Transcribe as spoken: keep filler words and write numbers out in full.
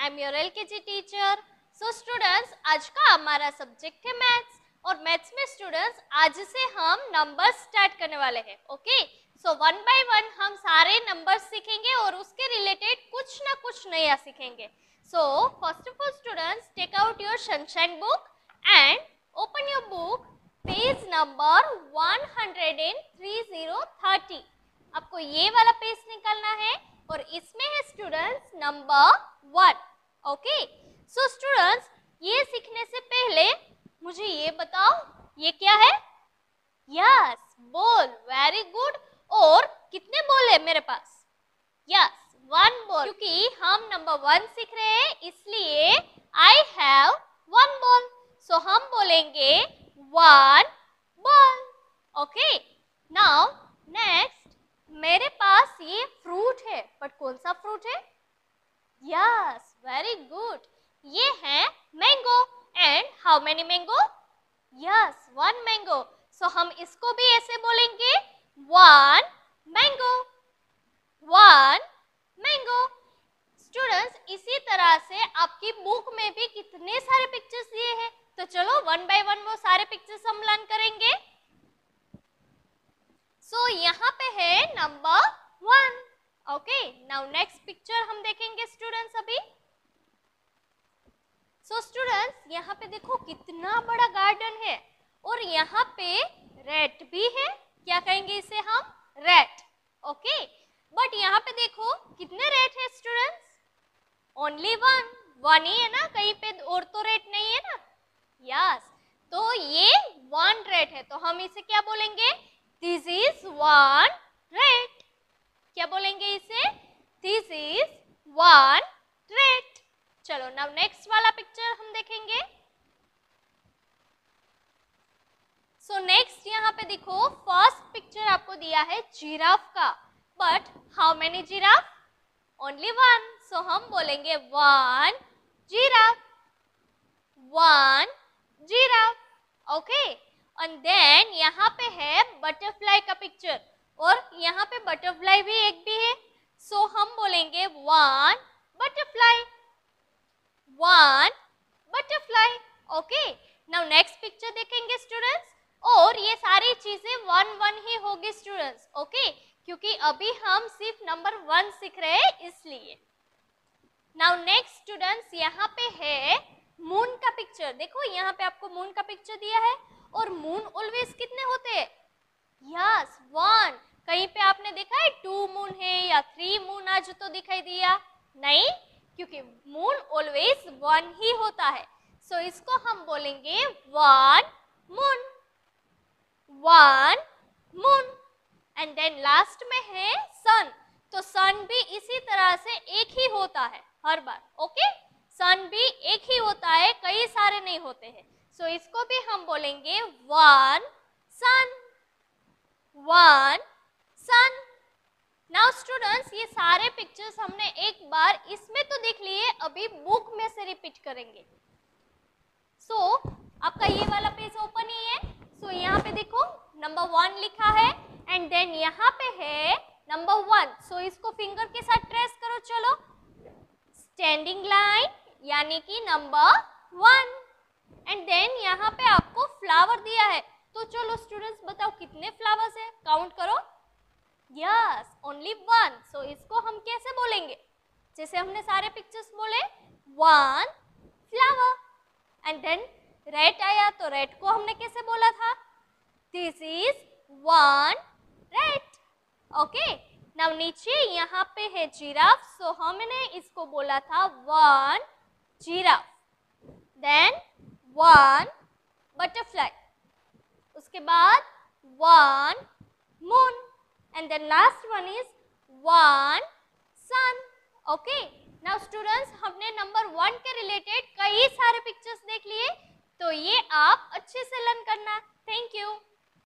M your LKG teacher. So students, आज का हमारा सब्जेक्ट है मैथ्स और मैथ्स में स्टूडेंट्स आज से हम नंबर स्टार्ट करने वाले हैं। Okay, so one by one हम सारे नंबर्स सीखेंगे और उसके रिलेटेड कुछ ना कुछ नया सीखेंगे। So first of all students, take out your Sunshine book and open your book page number one hundred thirty. आपको ये वाला पेज निकालना है और इसमें है students number one. Okay, so students ये सीखने से पहले मुझे ये बताओ ये क्या है? Yes, ball. Very good. और कितने बॉल है मेरे पास? Yes, one ball. क्योंकि हम नंबर वन सीख रहे हैं इसलिए I have one ball. So हम बोलेंगे one ball. Okay, now next, मेरे पास ये फ्रूट है, बट कौन सा फ्रूट है? यस, वेरी गुड, ये है mango. And how many mango? Yes, one mango. So हम इसको भी ऐसे बोलेंगे one mango, one mango. Students, इसी तरह से आपकी बुक में भी कितने सारे पिक्चर्स दिए हैं, तो चलो वन बाय वन वो सारे पिक्चर्स हम लर्न करेंगे। सो so, यहाँ पे है number one. Okay, now next picture हम देखेंगे स्टूडेंट्स अभी। सो so, स्टूडेंट्स यहाँ पे देखो कितना बड़ा गार्डन है और यहाँ पे रेट भी है। क्या कहेंगे इसे हम? रेट। ओके, बट यहाँ पे देखो कितने रेट है स्टूडेंट्स? Only one. वन ही है ना, कहीं पे और तो रेट नहीं है ना। यस, तो ये वन रेट है, तो हम इसे क्या बोलेंगे? This is one rat. क्या बोलेंगे इसे? This is one rat. चलो नाउ नेक्स्ट वाला पिक्चर हम देखेंगे। सो so, नेक्स्ट यहाँ पे देखो फर्स्ट पिक्चर आपको दिया है जिराफ का, but how many giraffe? Only one. So हम बोलेंगे one giraffe, one giraffe. Okay, and then यहाँ पे है बटरफ्लाई का पिक्चर और यहाँ पे बटरफ्लाई भी एक भी है। सो so, हम बोलेंगे one butterfly, one butterfly. Okay, now next picture देखेंगे स्टूडेंट्स और ये सारी चीजें वन वन ही होगी स्टूडेंट्स। ओके, क्योंकि अभी हम सिर्फ नंबर वन सीख रहे हैं इसलिए। नाउ नेक्स्ट स्टूडेंट्स यहाँ पे है मून का पिक्चर। देखो यहाँ पे आपको मून का पिक्चर दिया है और मून ऑलवेज कितने होते हैं? Yes, one. कहीं पे आपने देखा है टू मून है या थ्री मून आज तो दिखाई दिया? नहीं, क्योंकि मून ऑलवेज वन ही होता है। सो so, इसको हम बोलेंगे one moon, one moon. And then last में है सन। तो सन भी इसी तरह से एक ही होता है हर बार। ओके, सन भी एक ही होता है, कई सारे नहीं होते हैं। सो so, इसको भी हम बोलेंगे one sun, one sun. Now students, ये सारे पिक्चर्स हमने एक बार इसमें तो देख लिए, अभी बुक में से रिपीट करेंगे। सो so, आपका ये वाला पेज ओपन ही है। सो so, यहाँ पे देखो नंबर वन लिखा है एंड देन यहाँ पे है नंबर वन। सो इसको फिंगर के साथ ट्रेस करो। चलो, स्टैंडिंग लाइन यानी कि नंबर वन। एंड देन यहाँ पे आपको फ्लावर दिया है, तो चलो स्टूडेंट्स बताओ कितने फ्लावर्स है, काउंट करो। Yes, only one. सो इसको हम कैसे बोलेंगे? जैसे हमने सारे पिक्चर्स बोले, one flower. And then rat आया तो रेड को हमने कैसे बोला था? This is one rat. Okay, now नीचे यहाँ पे है जिराफ। सो हमने इसको बोला था one giraffe. Then one butterfly, उसके बाद one moon and then last one is one sun. Okay, now students हमने नंबर वन के रिलेटेड कई सारे पिक्चर्स देख लिए, तो ये आप अच्छे से लर्न करना। Thank you.